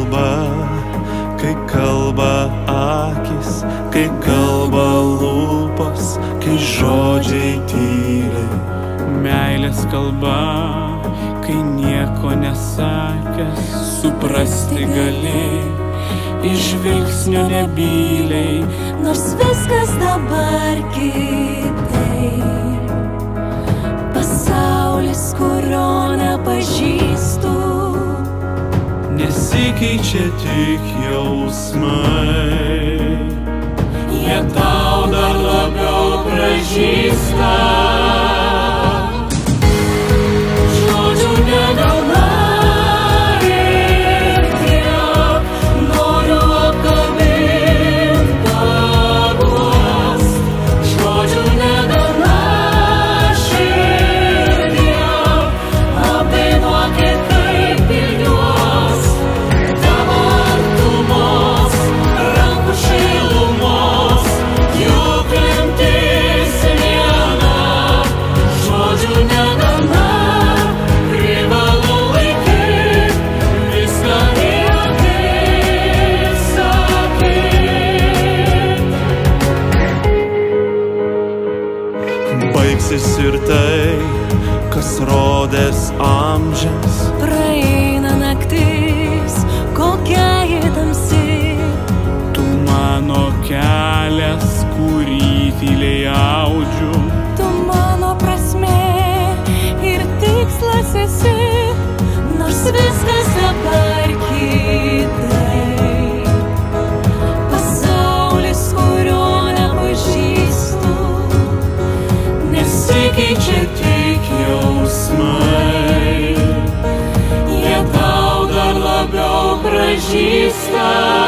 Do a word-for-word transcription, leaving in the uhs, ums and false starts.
kalba, kai kalba akis, kai kalba lūpos, kai žodžiai tyli. Meilės kalba, kai nieko nesakęs, suprasti gali, iš žvilgsnio nebyliai, nors viskas dabar kitaip. Pasaulis, kurio nepažįstu, nesikeičia tik jausmai, jie tau dar labiau pražįsta. žodžių negana ir tiek, noriu apkabint, paguost. Žodžių negana širdies, apdainuokit kaip ilgiuos. Tavo artumos, rankų šilumos, juk lemtis viena. Žodžių negana, privalu laikyt viską ilgai sakyt. Baigsis ir tai, kas rodės amžiams. Praeina naktis, kokia ji tamsi. tu mano kelias, kurį tyliai audžiu. Tu mano prasmė ir tikslas esi, nors viskas dabar kitaip. Pasaulis, kurio nepažįstu, Nesikeičia tik jausmai, jie tau dar labiau pražįsta.